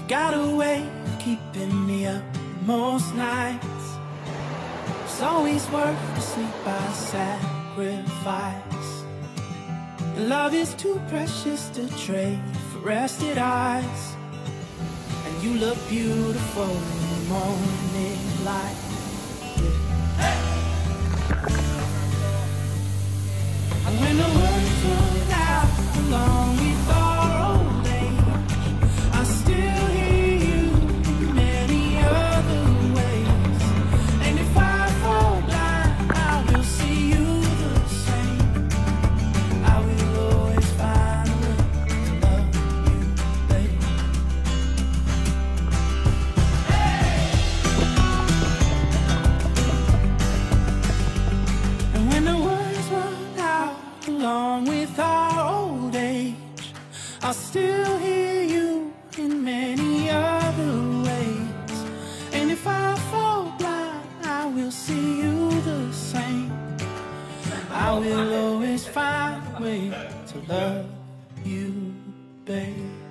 got a way of keeping me up most nights. It's always worth the sleep I sacrifice. Love is too precious to trade for rested eyes. And you look beautiful in the morning light. And when the words run out along with our old age, I still hear you in many other ways. And if I fall blind, I will see you the same. I will always find a way to love you, babe. And when the words run out along with our old age, I'll still hear you in many other ways. And if I fall blind, I will see you the same. I will always find a way to love you, babe.